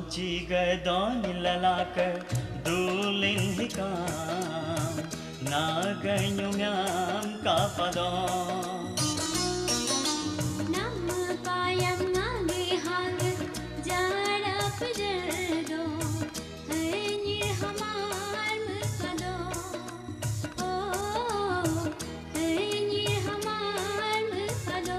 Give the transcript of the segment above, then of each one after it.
Cigadon lalaka dulin hikam naganyumyam kapadon nama payam ngage hang jara pejado hanyir hamar mukado oh hanyir hamar mukado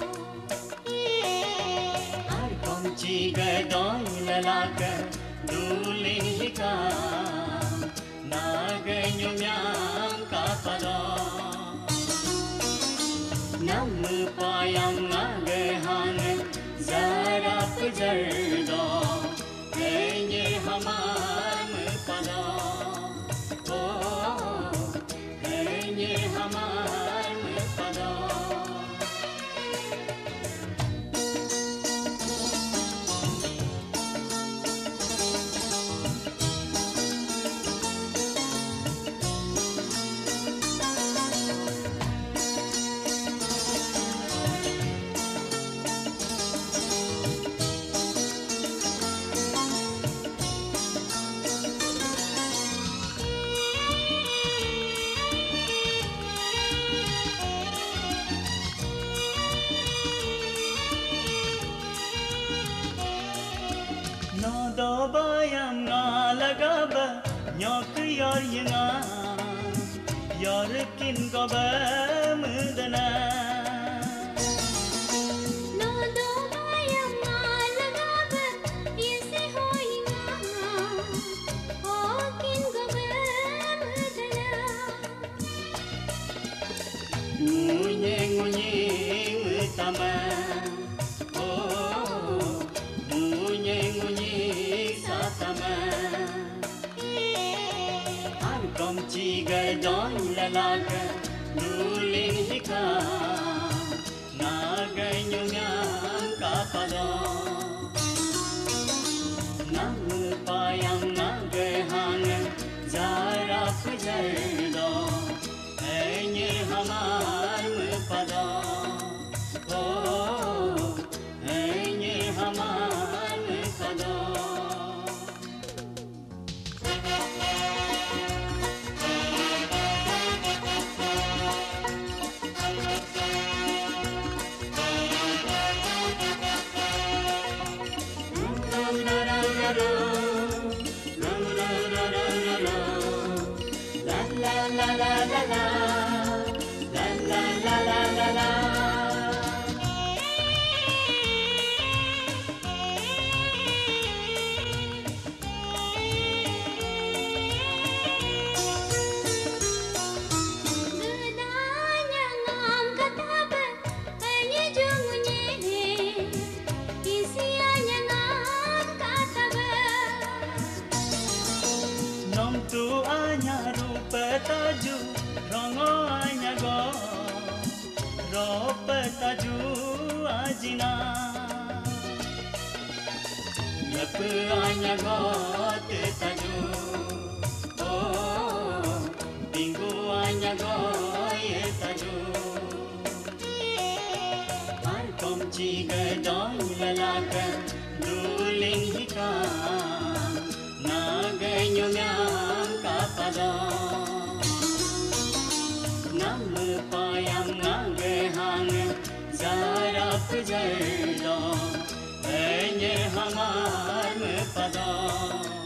arkom cigadon lalaka dulin hikam naganyumyam kapadon nama payam ngage hang jara pejado hanyir hamar mukado oh hanyir hamar mukado do bayam ngalagaba nyok yor yanga yor kin goba mudana no do bayam ngalagaba yese hoinga o kin gobe mudana munye mutama Arkom cigadon lalaka dulin hikam naganyumyam kapadon nama payam ngage hang jara pejado hanyir hamar mukado oh hanyir hamar mukado la la la la la la la la la la Gedanya ngam kataba hanya jungunye isianya ngam kataba nom tu anya rupa taju rongo anya go rupa taju ajina lep anya go te taju oh bingu anya go ye taju arkom cigadon lalaka dulin hikam naganyumyam kapadon nama payam ngage hang jara pejado hanyir hamar mukado